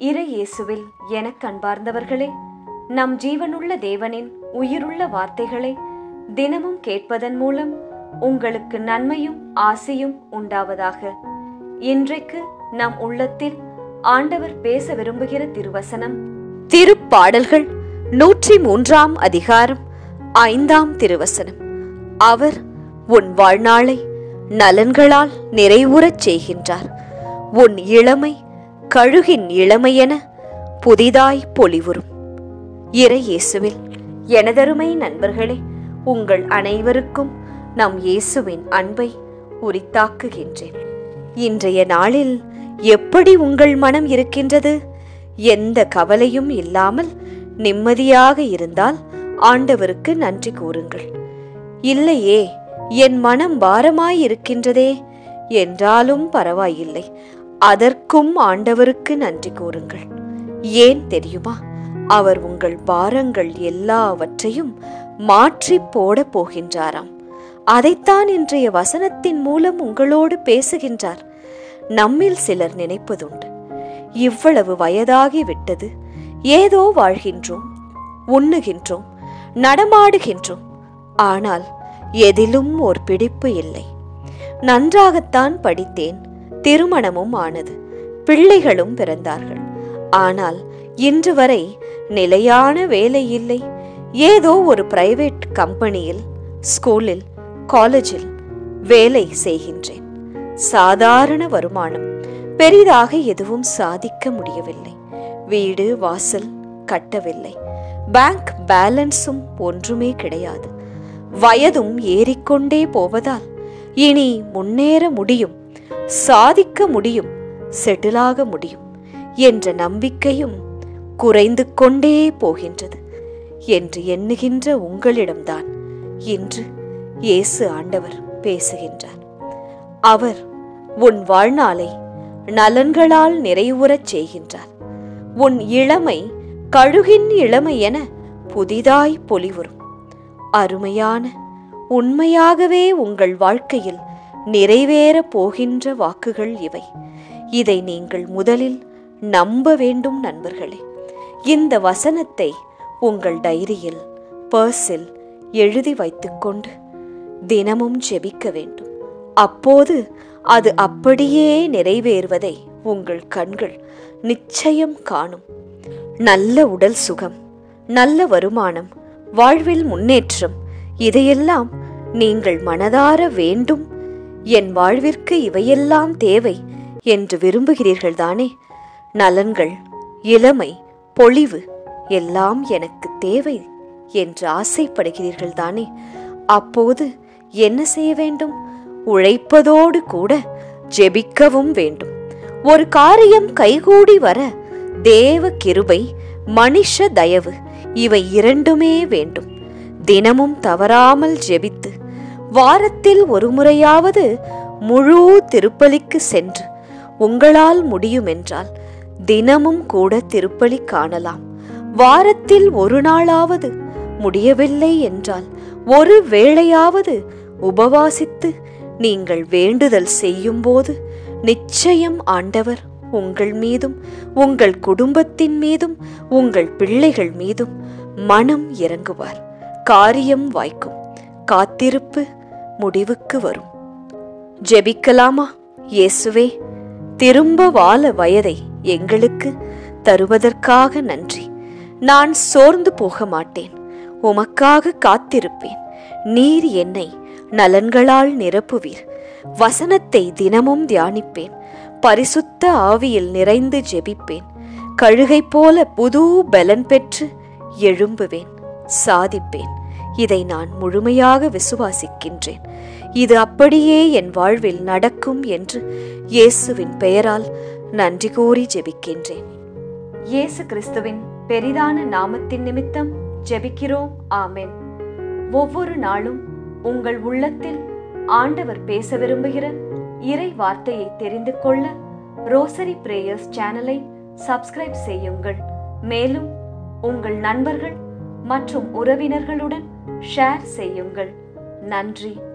இறை இயேசுவில் எனக் அன்பார்ந்தவர்களே, நம் ஜீவனுள்ள தேவனின் உயிருள்ள வார்த்தைகளை தினமும் கேட்பதன் மூலம் உங்களுக்கு நன்மையும் ஆசையும் உண்டாவதாக. இன்றைக்கு நம் உள்ளத்தில் ஆண்டவர் பேச விரும்புகிற திருவசனம் திருப்பாடல்கள் 103 அதிகாரம் 5 திருவசனம். அவர் உன் வாழ்நாளை நலன்களால் நிறைவுறச் செய்கின்றார். உன் இளமை கழுகின் இளமையென புதிதாய் பொலிவுறும். இறை இயேசுவில் எனதருமை நண்பர்களே, உங்கள் அனைவருக்கும் நம் இயேசுவின் அன்பை உரித்தாக்குகின்றேன். இன்றைய நாளில் எப்படி உங்கள் மனம் இருக்கின்றது? எந்த கவலையும் இல்லாமல் நிம்மதியாக இருந்தால் ஆண்டவருக்கு நன்றி கூறுங்கள். இல்லையே, என் மனம் பாரமாயிருக்கின்றதே என்றாலும் பரவாயில்லை, அதற்கும் ஆண்டவருக்கு நன்றி கூறுங்கள். ஏன் தெரியுமா? அவர் உங்கள் பாரங்கள் எல்லாவற்றையும் மாற்றி போட போகின்றாராம். அதைத்தான் இன்றைய வசனத்தின் மூலம் உங்களோடு பேசுகின்றார். நம்மில் சிலர் நினைப்பதுண்டு, இவ்வளவு வயதாகிவிட்டது, ஏதோ வாழ்கின்றோம், உண்ணுகின்றோம், நடமாடுகின்றோம், ஆனால் எதிலும் ஒரு பிடிப்பு இல்லை. நன்றாகத்தான் படித்தேன், திருமணமும் ஆனது, பிள்ளைகளும் பிறந்தார்கள், ஆனால் இன்று வரை நிலையான வேலை இல்லை. ஏதோ ஒரு பிரைவேட் கம்பெனியில், ஸ்கூலில், காலேஜில் வேலை செய்கின்றேன். சாதாரண வருமானம், பெரிதாக எதுவும் சாதிக்க முடியவில்லை. வீடு வாசல் கட்டவில்லை. பேங்க் பேலன்ஸும் ஒன்றுமே கிடையாது. வயதும் ஏறிக்கொண்டே போவதால் இனி முன்னேற முடியும், சாதிக்க முடியும், செட்டிலாக முடியும் என்ற நம்பிக்கையும் குறைந்து கொண்டே போகின்றது என்று எண்ணுகின்ற உங்களிடம்தான் இன்று இயேசு ஆண்டவர் பேசுகின்றார். அவர் உன் வாழ்நாளை நலன்களால் நிறைவுறச் செய்கின்றார். உன் இளமை கழுகின் இளமை என புதிதாய் பொலிவுறும். அருமையான, உண்மையாகவே உங்கள் வாழ்க்கையில் நிறைவேற போகின்ற வாக்குகள் இவை. இதை நீங்கள் முதலில் நம்ப வேண்டும் நண்பர்களே. இந்த வசனத்தை உங்கள் டைரியில், பர்ஸில் எழுதி வைத்துக்கொண்டு தினமும் ஜெபிக்க வேண்டும். அப்போது அது அப்படியே நிறைவேறுவதை உங்கள் கண்கள் நிச்சயம் காணும். நல்ல உடல் சுகம், நல்ல வருமானம், வாழ்வில் முன்னேற்றம், இதையெல்லாம் நீங்கள் மனதார வேண்டும். என் வாழ்விற்கு இவையெல்லாம் தேவை என்று விரும்புகிறீர்கள் தானே? நலன்கள், இளமை, பொலிவு எல்லாம் எனக்கு தேவை என்று ஆசைப்படுகிறீர்கள் தானே? அப்போது என்ன செய்ய வேண்டும்? உழைப்பதோடு கூட ஜெபிக்கவும் வேண்டும். ஒரு காரியம் கைகூடி வர தேவ கிருபை, மனுஷ தயவு, இவை இரண்டுமே வேண்டும். தினமும் தவறாமல் ஜெபித்து வாரத்தில் ஒரு முறையாவது முழு திருப்பலிக்கு சென்று உங்களால் முடியுமென்றால் தினமும் கூட திருப்பலி காணலாம். வாரத்தில் ஒரு நாளாவது, முடியவில்லை என்றால் ஒரு வேளையாவது உபவாசித்து நீங்கள் வேண்டுதல் செய்யும் போது நிச்சயம் ஆண்டவர் உங்கள் மீதும், உங்கள் குடும்பத்தின் மீதும், உங்கள் பிள்ளைகள் மீதும் மனம் இறங்குவார். காரியம் வாய்க்கும். காத்திருப்பு முடிவுக்கு வரும். ஜெபிக்கலாமா? இயேசுவே, திரும்ப வாழ வயதை எங்களுக்கு தருவதற்காக நன்றி. நான் சோர்ந்து போக மாட்டேன், உமக்காக காத்திருப்பேன். நீர் என்னை நலன்களால் நிரப்புவீர். வசனத்தை தினமும் தியானிப்பேன். பரிசுத்த ஆவியில் நிறைந்து ஜெபிப்பேன். கழுகை போல புது பலன் பெற்று எழும்புவேன், சாதிப்பேன். இதை நான் முழுமையாக விசுவாசிக்கின்றேன். இது அப்படியே என் வாழ்வில் நடக்கும் என்று இயேசுவின் பெயரால் நன்றி கூறி ஜெபிக்கின்றேன். இயேசு கிறிஸ்துவின் பெரிதான நாமத்தின் நிமித்தம் ஜெபிக்கிறோம். ஆமென். ஒவ்வொரு நாளும் உங்கள் உள்ளத்தில் ஆண்டவர் பேச விரும்புகிற இறை வார்த்தையை தெரிந்து கொள்ள ரோசரி பிரேயர்ஸ் சேனலை சப்ஸ்கிரைப் செய்யுங்கள். மேலும் உங்கள் நண்பர்கள் மற்றும் உறவினர்களுடன் ஷேர் செய்யுங்கள். நன்றி.